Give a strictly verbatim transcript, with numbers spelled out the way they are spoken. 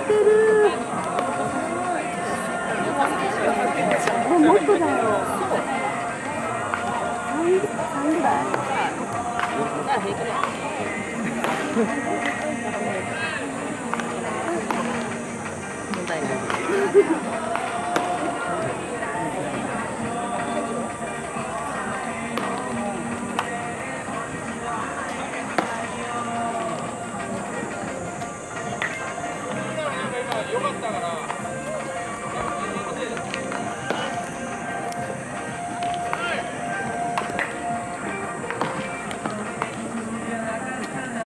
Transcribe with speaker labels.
Speaker 1: てる。もうもっとだよ。三三ぐらい。問題ない。よかったから。